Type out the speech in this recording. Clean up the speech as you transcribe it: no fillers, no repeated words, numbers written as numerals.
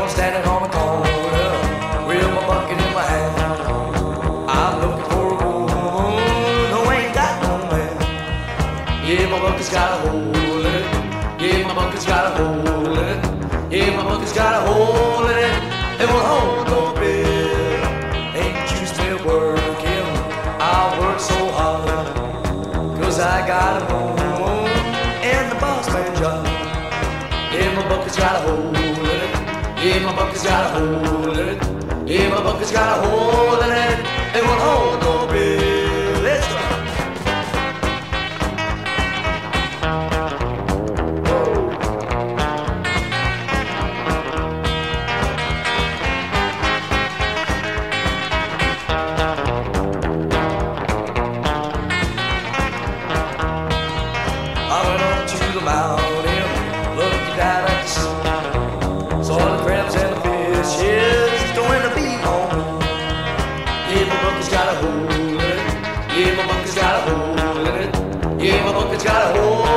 I'm standing on the corner with my bucket in my hand. I'm looking for a woman who ain't got no man. Yeah, my bucket's got a hole in it. Yeah, my bucket's got a hole in it. Yeah, my bucket's got a hole in it. It won't hold no beer. Ain't you still working? I work so hard, 'cause I got a home in the boss man job. Yeah, my bucket's got a hole in it. Yeah, my bucket's got a hole in it. Yeah, my bucket's got a hole in it. It won't hold no beer. Let's go. I went up to the mountain, looked down at the sea, saw the crabs and the fishes doing the beat on me. Yeah, my bucket's got a hole in it. Yeah, my bucket's got a hole in it. Yeah, my bucket's got a hole